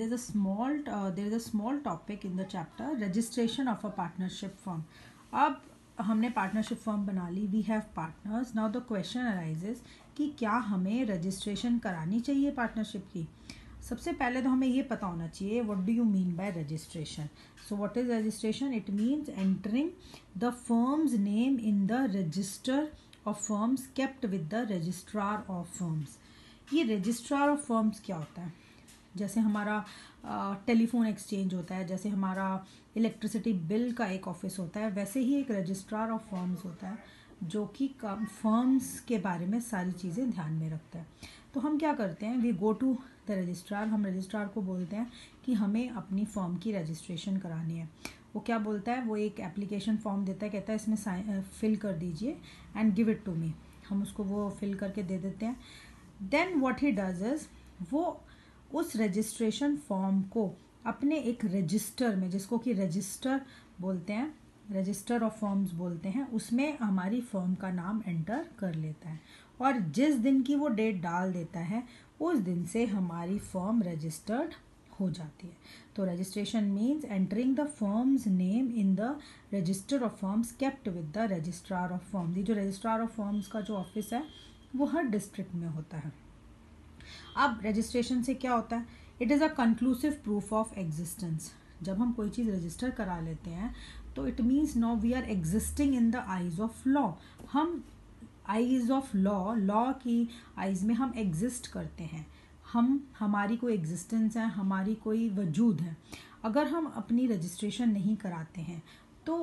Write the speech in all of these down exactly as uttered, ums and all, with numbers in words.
there's a small uh, there is a small topic in the chapter registration of a partnership firm. अब हमने partnership firm बना ली, we have partners. Now the question arises कि क्या हमें registration करानी चाहिए पार्टनरशिप की. सबसे पहले तो हमें ये पता होना चाहिए what do you mean by registration. So what is registration? It means entering the firm's name in the register of firms kept with the registrar of firms. ये रजिस्ट्रार ऑफ फर्म्स क्या होता है? जैसे हमारा टेलीफोन एक्सचेंज होता है, जैसे हमारा इलेक्ट्रिसिटी बिल का एक ऑफिस होता है, वैसे ही एक रजिस्ट्रार ऑफ फर्म्स होता है जो कि फर्म्स के बारे में सारी चीज़ें ध्यान में रखता है. तो हम क्या करते हैं, we go to the registrar. हम रजिस्ट्रार को बोलते हैं कि हमें अपनी फर्म की रजिस्ट्रेशन करानी है. वो क्या बोलता है, वो एक एप्लीकेशन फॉर्म देता है, कहता है इसमें फिल कर दीजिए and give it to me. हम उसको वो फिल करके दे देते हैं. Then what he does is, वो उस रजिस्ट्रेशन फॉर्म को अपने एक रजिस्टर में, जिसको कि रजिस्टर बोलते हैं, रजिस्टर ऑफ फर्म्स बोलते हैं, उसमें हमारी फर्म का नाम एंटर कर लेता है. और जिस दिन की वो डेट डाल देता है उस दिन से हमारी फर्म रजिस्टर्ड हो जाती है. तो registration means entering the firm's name in the register of firms kept with the registrar of firms. ये जो रजिस्ट्रार ऑफ फर्म्स का जो ऑफिस है वो हर डिस्ट्रिक्ट में होता है. अब रजिस्ट्रेशन से क्या होता है, it is a conclusive proof of existence. जब हम कोई चीज़ रजिस्टर करा लेते हैं तो it means now we are existing in the eyes of law. हम आइज ऑफ लॉ, लॉ की आइज में हम एग्जिस्ट करते हैं. हम हमारी कोई एग्जिस्टेंस है, हमारी कोई वजूद है. अगर हम अपनी रजिस्ट्रेशन नहीं कराते हैं तो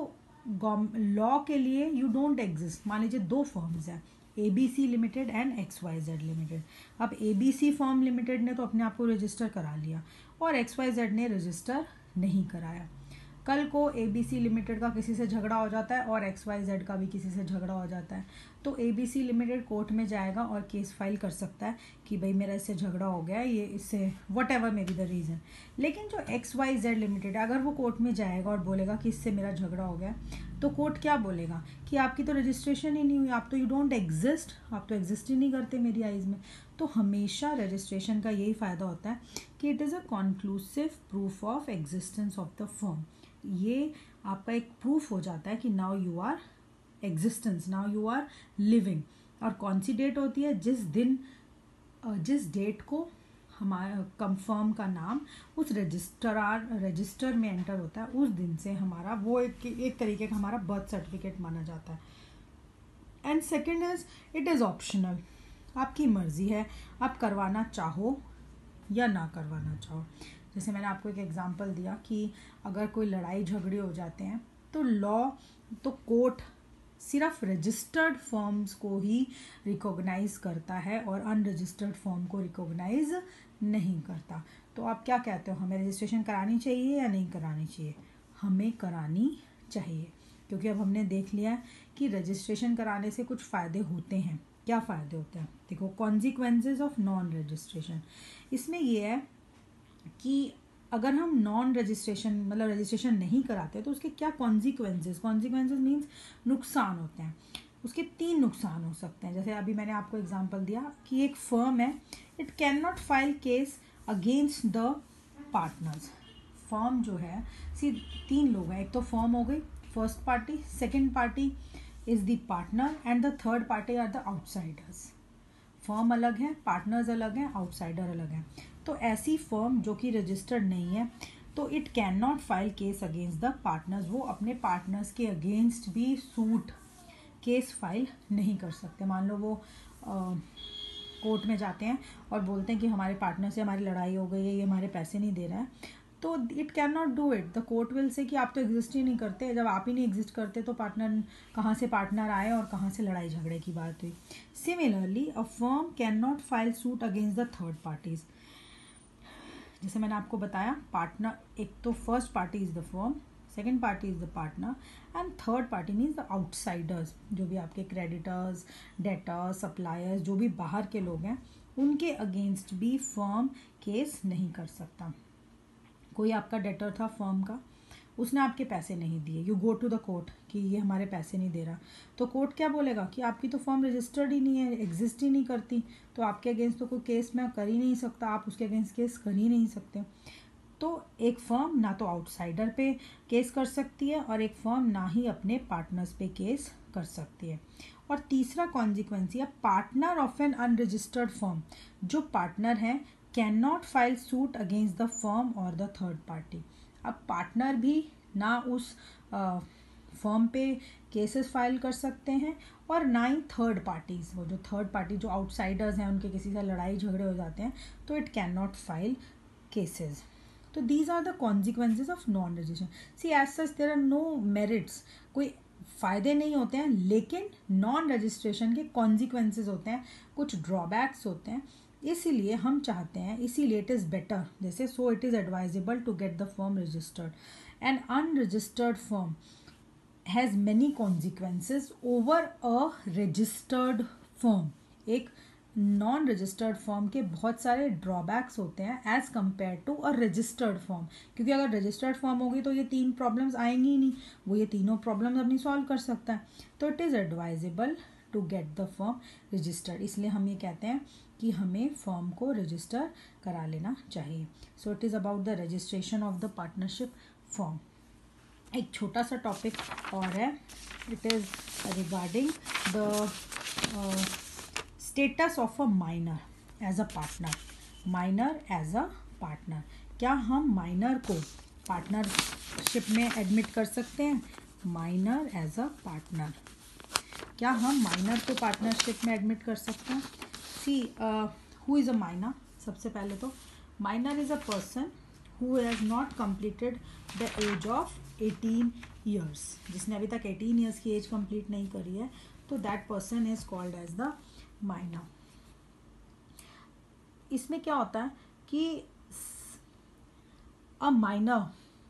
लॉ के लिए यू डोंट एग्जिस्ट. मान लीजिए दो फर्म्स हैं, A B C limited and X Y Z limited. अब A B C firm limited ने तो अपने आप को रजिस्टर करा लिया और एक्स वाई जेड ने रजिस्टर नहीं कराया. कल को ए बी सी लिमिटेड का किसी से झगड़ा हो जाता है और एक्स वाई जेड का भी किसी से झगड़ा हो जाता है, तो A B C limited court में जाएगा और केस फाइल कर सकता है कि भाई मेरा इससे झगड़ा हो गया, ये इससे whatever may be the reason. लेकिन जो एक्स वाई जेड लिमिटेड, अगर वो कोर्ट में जाएगा और बोलेगा कि इससे मेरा झगड़ा हो गया, तो कोर्ट क्या बोलेगा कि आपकी तो रजिस्ट्रेशन ही नहीं हुई, आप तो यू डोंट एग्जिस्ट, आप तो एग्जिस्ट ही नहीं करते मेरी आइज़ में. तो हमेशा रजिस्ट्रेशन का यही फ़ायदा होता है कि it is a conclusive proof of existence of the firm. ये आपका एक प्रूफ हो जाता है कि now you are existence, now you are living. और कौन सी डेट होती है, जिस दिन जिस डेट को हमारा कंफर्म का नाम उस रजिस्ट्रार रजिस्टर में एंटर होता है, उस दिन से हमारा वो एक एक तरीके का हमारा बर्थ सर्टिफिकेट माना जाता है. And second is it is optional. आपकी मर्जी है, आप करवाना चाहो या ना करवाना चाहो. जैसे मैंने आपको एक एग्जांपल दिया कि अगर कोई लड़ाई झगड़े हो जाते हैं तो लॉ, तो कोर्ट सिर्फ रजिस्टर्ड फर्म्स को ही रिकॉग्नाइज करता है और अनरजिस्टर्ड फर्म को रिकॉग्नाइज नहीं करता. तो आप क्या कहते हो, हमें रजिस्ट्रेशन करानी चाहिए या नहीं करानी चाहिए? हमें करानी चाहिए, क्योंकि अब हमने देख लिया कि रजिस्ट्रेशन कराने से कुछ फ़ायदे होते हैं. क्या फ़ायदे होते हैं? देखो, कॉन्सिक्वेंसेस ऑफ नॉन रजिस्ट्रेशन. इसमें यह है कि अगर हम नॉन रजिस्ट्रेशन मतलब रजिस्ट्रेशन नहीं कराते तो उसके क्या कॉन्सिक्वेंसेस, कॉन्सिक्वेंसेस मीन्स नुकसान होते हैं. उसके तीन नुकसान हो सकते हैं. जैसे अभी मैंने आपको एग्जांपल दिया कि एक फर्म है, it cannot file case against the partners. Firm जो है, सी तीन लोग हैं, एक तो फर्म हो गई first party, second party is the partner and the third party are the outsiders. Firm अलग है, पार्टनर्स अलग हैं, आउटसाइडर अलग हैं. तो ऐसी फर्म जो कि रजिस्टर्ड नहीं है तो it cannot file case against the partners. वो अपने पार्टनर्स के अगेंस्ट भी सूट केस फाइल नहीं कर सकते. मान लो वो कोर्ट में जाते हैं और बोलते हैं कि हमारे पार्टनर से हमारी लड़ाई हो गई है, ये हमारे पैसे नहीं दे रहा है, तो it cannot do it. The court will say कि आप तो एग्जिस्ट ही नहीं करते. जब आप ही नहीं एग्जिस्ट करते तो पार्टनर कहाँ से पार्टनर आए और कहाँ से लड़ाई झगड़े की बात हुई. Similarly a firm cannot file suit against the third parties. जैसे मैंने आपको बताया, पार्टनर, एक तो first party is the firm, second party is the partner and third party means the outsiders. जो भी आपके क्रेडिटर्स, डेटर्स, सप्लायर्स, जो भी बाहर के लोग हैं, उनके अगेंस्ट भी फर्म केस नहीं कर सकता. कोई आपका डेटर था फर्म का, उसने आपके पैसे नहीं दिए, you go to the court कि ये हमारे पैसे नहीं दे रहा, तो कोर्ट क्या बोलेगा कि आपकी तो फर्म रजिस्टर्ड ही नहीं है, एग्जिस्ट ही नहीं करती, तो आपके अगेंस्ट तो कोई केस मैं कर ही नहीं सकता, आप उसके अगेंस्ट केस कर ही नहीं सकते. तो एक फर्म ना तो आउटसाइडर पे केस कर सकती है और एक फर्म ना ही अपने पार्टनर्स पे केस कर सकती है। और तीसरा कॉन्सिक्वेंस है partner of an unregistered firm, जो पार्टनर है cannot file suit against the firm और द थर्ड पार्टी। अब पार्टनर भी ना उस फर्म पे केसेस फाइल कर सकते हैं और ना ही थर्ड पार्टीज, वो जो थर्ड पार्टी जो आउटसाइडर्स हैं उनके किसी से लड़ाई झगड़े हो जाते हैं तो it cannot file cases. तो these are the consequences of non registration. See as such there are no merits, कोई फ़ायदे नहीं होते हैं, लेकिन नॉन रजिस्ट्रेशन के कॉन्सिक्वेंसेज होते हैं, कुछ ड्रॉबैक्स होते हैं। इसीलिए हम चाहते हैं, इसीलिए इट इज़ बेटर, जैसे so it is advisable to get the firm registered. An unregistered firm has many consequences over a registered firm. एक नॉन रजिस्टर्ड फर्म के बहुत सारे ड्रॉबैक्स होते हैं as compare to a registered firm, क्योंकि अगर registered firm होगी तो ये तीन प्रॉब्लम्स आएंगी ही नहीं, वो ये तीनों प्रॉब्लम्स अपनी सॉल्व कर सकता है। तो it is advisable to get the firm registered, इसलिए हम ये कहते हैं कि हमें फर्म को रजिस्टर करा लेना चाहिए। So it is about the registration of the partnership firm. एक छोटा सा टॉपिक और है, it is regarding the status of a minor as a partner. Minor as a partner, क्या हम माइनर को पार्टनरशिप में एडमिट कर सकते हैं? माइनर एज अ पार्टनर, क्या हम माइनर को पार्टनरशिप में एडमिट कर सकते हैं? See who is a minor? सबसे पहले तो minor is a person who has not completed the age of eighteen years, जिसने अभी तक एटीन ईयर्स की एज कंप्लीट नहीं करी है, तो that person is called as the minor. इसमें क्या होता है कि a minor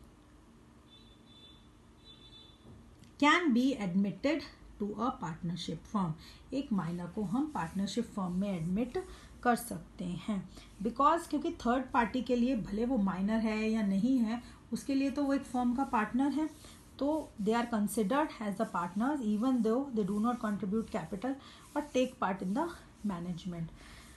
can be admitted to a partnership firm. एक माइनर को हम पार्टनरशिप फर्म में एडमिट कर सकते हैं, बिकॉज क्योंकि थर्ड पार्टी के लिए भले वो माइनर है या नहीं है, उसके लिए तो वो एक फर्म का पार्टनर है, तो they are considered as the partners even though they do not contribute capital और take part in the management.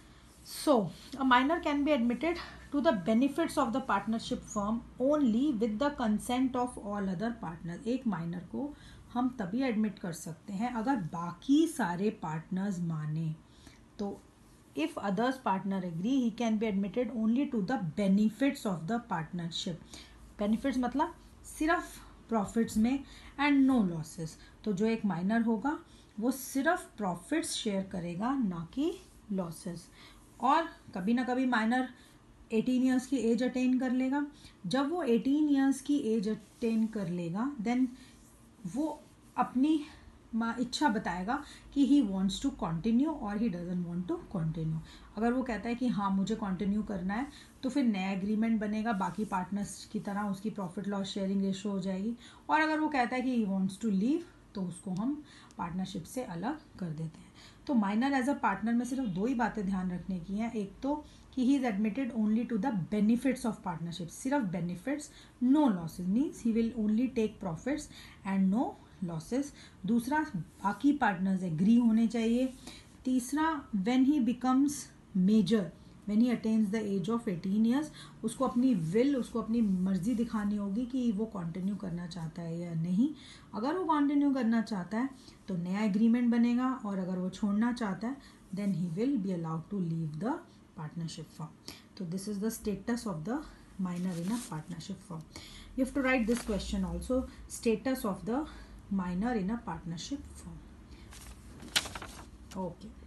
So, a minor can be admitted to the benefits of the partnership firm only with the consent of all other partners. एक minor को हम तभी admit कर सकते हैं अगर बाकी सारे partners माने। तो if others partner agree, he can be admitted only to the benefits of the partnership. Benefits मतलब सिर्फ profits में and no losses। तो जो एक minor होगा वो सिर्फ profits share करेगा, ना कि losses। और कभी ना कभी माइनर एटीन ईयर्स की एज अटेन कर लेगा। जब वो एटीन ईयर्स की एज अटेन कर लेगा देन वो अपनी इच्छा बताएगा कि ही वांट्स टू कंटिन्यू और he doesn't want to continue. अगर वो कहता है कि हाँ मुझे कंटिन्यू करना है, तो फिर नया एग्रीमेंट बनेगा, बाकी पार्टनर्स की तरह उसकी प्रॉफिट लॉस शेयरिंग रेशो हो जाएगी। और अगर वो कहता है कि ही वांट्स टू लीव, तो उसको हम पार्टनरशिप से अलग कर देते हैं। तो माइनर एज अ पार्टनर में सिर्फ दो ही बातें ध्यान रखने की हैं। एक तो कि he is admitted only to the benefits of partnership, सिर्फ benefits, no losses, means he will only take profits and no losses. दूसरा, बाकी पार्टनर्स एग्री होने चाहिए। तीसरा, when he becomes major, when he attains the age of eighteen years, उसको अपनी will, उसको अपनी मर्जी दिखानी होगी कि वो कंटिन्यू करना चाहता है या नहीं। अगर वो कंटिन्यू करना चाहता है तो नया एग्रीमेंट बनेगा, और अगर वो छोड़ना चाहता है then he will be allowed to leave the partnership firm. तो this is the status of the minor in a partnership firm. You have to write this question also, status of the minor in a partnership firm. Okay.